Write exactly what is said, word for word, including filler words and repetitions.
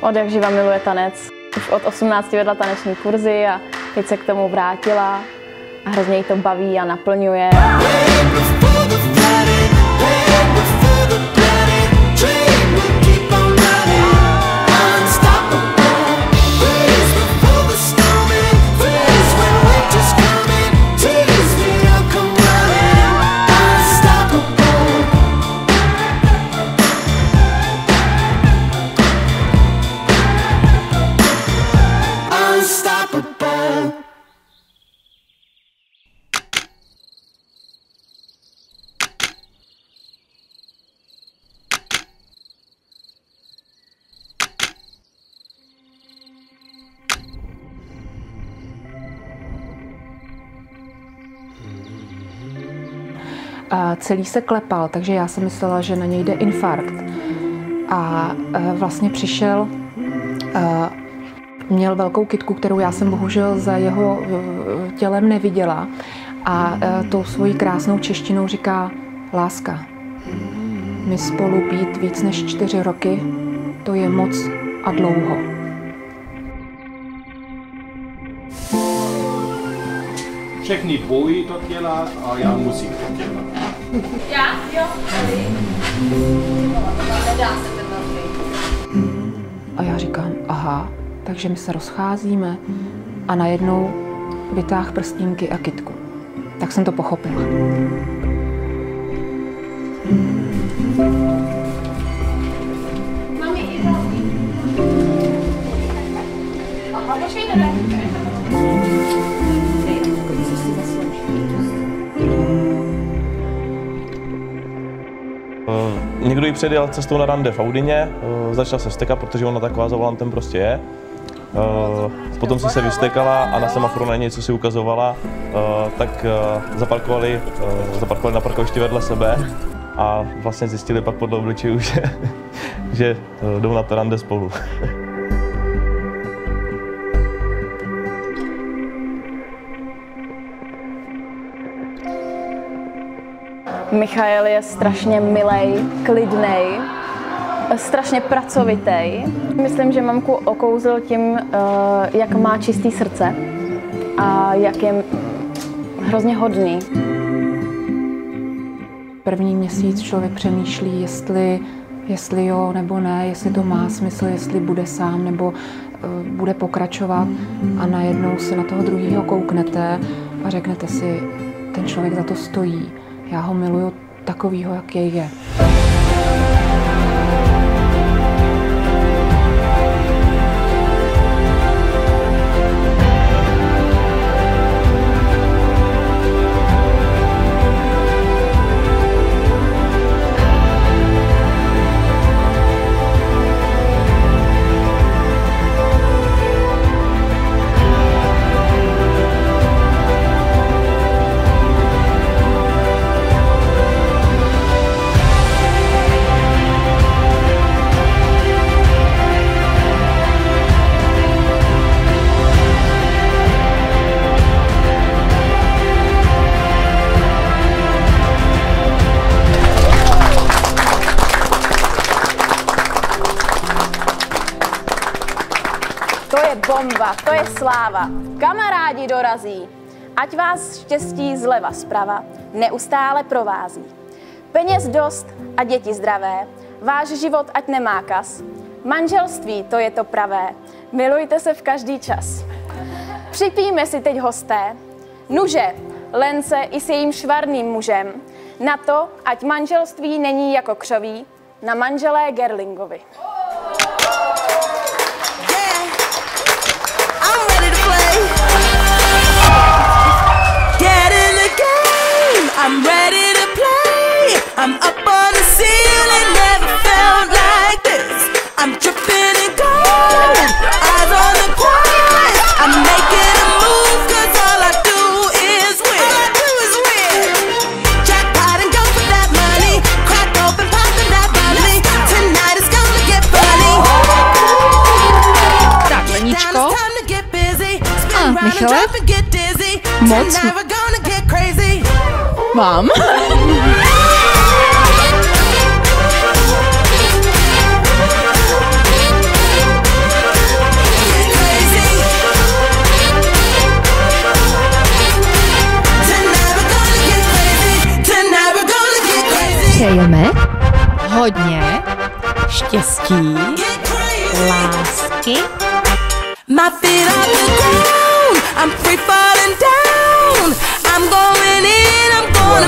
Od jak živa miluje tanec. Už od osmnácti vedla taneční kurzy a teď se k tomu vrátila a hrozně jí to baví a naplňuje. A celý se klepal, takže já jsem myslela, že na něj jde infarkt. A vlastně přišel, měl velkou kytku, kterou já jsem bohužel za jeho tělem neviděla. A tou svojí krásnou češtinou říká: láska, my spolu být víc než čtyři roky, to je moc a dlouho. Všechny bojí to dělat a já musím to dělat. Já? Jo. Nedá se ten velký. A já říkám, aha, takže my se rozcházíme a najednou vytáhl prstínky a kytku. Tak jsem to pochopila. Mami, i další. Aha, počkejte, ne? Někdo jí předjel cestou na rande v Audině, začal se vztekat, protože ona taková za volantem prostě je. Potom si se vystekala a na semaforu na něco si ukazovala, tak zaparkovali, zaparkovali na parkovišti vedle sebe a vlastně zjistili pak podle obličejů, že, že jdou na to rande spolu. Michael je strašně milej, klidnej, strašně pracovitý. Myslím, že mamku okouzl tím, jak má čistý srdce a jak je hrozně hodný. První měsíc člověk přemýšlí, jestli, jestli jo nebo ne, jestli to má smysl, jestli bude sám nebo uh, bude pokračovat. A najednou se na toho druhého kouknete a řeknete si, ten člověk za to stojí. Já ho miluju takovýho, jak jej je. To je bomba, to je sláva. Kamarádi dorazí, ať vás štěstí zleva zprava neustále provází. Peněz dost a děti zdravé, váš život ať nemá kas. Manželství, to je to pravé, milujte se v každý čas. Připijme si teď hosté, nuže, Lence i s jejím švarným mužem, na to, ať manželství není jako křoví, na manželé Gerlingovi. I'm ready to play. I'm up on the ceiling, never felt like this. I'm dripping in gold, eyes on the prize. I'm making a move, cause all I do is win. All I do is win. Jackpot and go for that money. Crack open, popping that money. Tonight is gonna get funny. Tak, Leničko. A, Michale? Moc. Mám. přejeme hodně štěstí, lásky, my feet on the ground, I'm free falling down, I'm going in, I'm going